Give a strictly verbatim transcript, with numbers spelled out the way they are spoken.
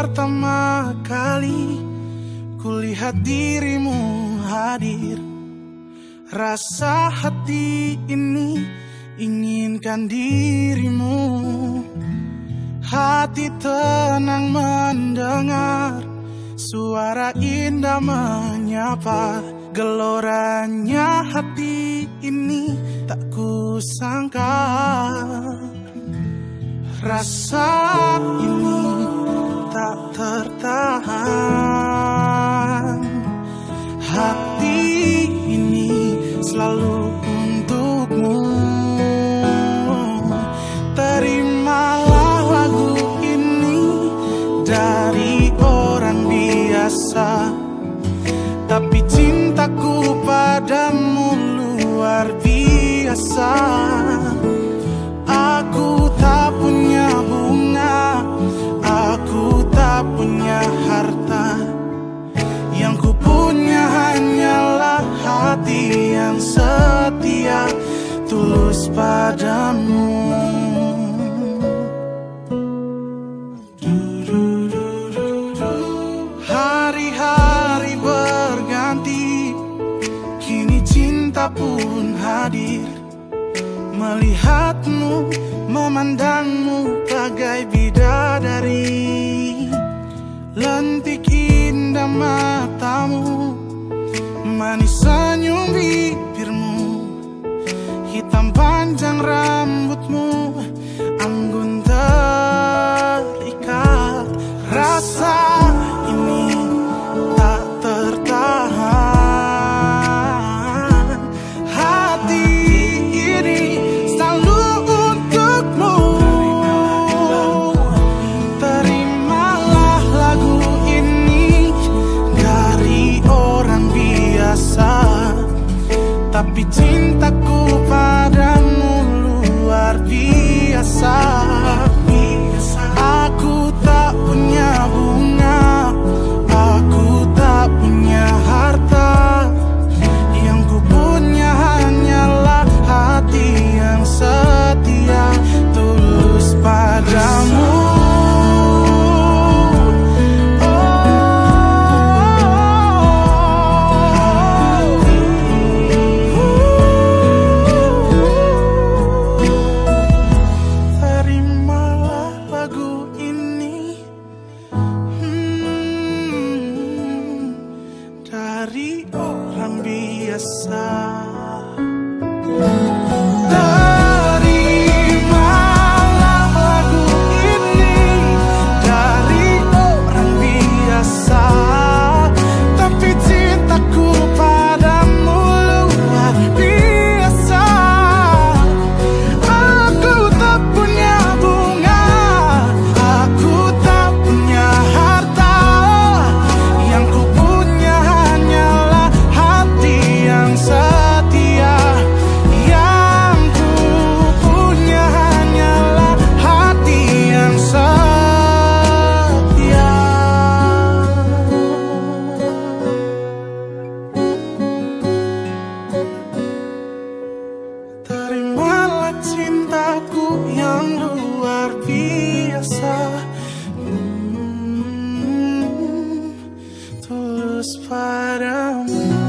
pertama kali kulihat dirimu hadir, rasa hati ini inginkan dirimu. Hati tenang mendengar suara indah menyapa, geloranya hati ini tak kusangka. Rasa ini tak tertahan, hati ini selalu untukmu. Terimalah lagu ini dari orang biasa, tapi cintaku padamu luar biasa. Aku tak punya bunga, aku tak punya harta, yang ku punya hanyalah hati yang setia, tulus padamu. Hari-hari berganti, kini cinta pun hadir. Melihatmu, memandangmu bagai bidadari. Lentik indah matamu, manis senyum bibirmu, hitam panjang rambutmu, anggun terikat. Rasa ini tak tertahan, hati ini selalu untukmu. Terimalah lagu ini dari orang biasa, tapi cintaku padamu luar biasa. Aku tak punya bunga, aku tak punya harta, yang ku punya hanyalah hati yang setia, tulus padamu. Dari orang biasa, terimalah lagu ini dari orang biasa, tapi cintaku padamu luar biasa. Aku tak punya bunga, aku tak punya harta, yang ku punya hanyalah hati yang setia, yang ku punya hanyalah hati yang setia. Terimalah cintaku yang luar biasa, hmm, tulus padamu.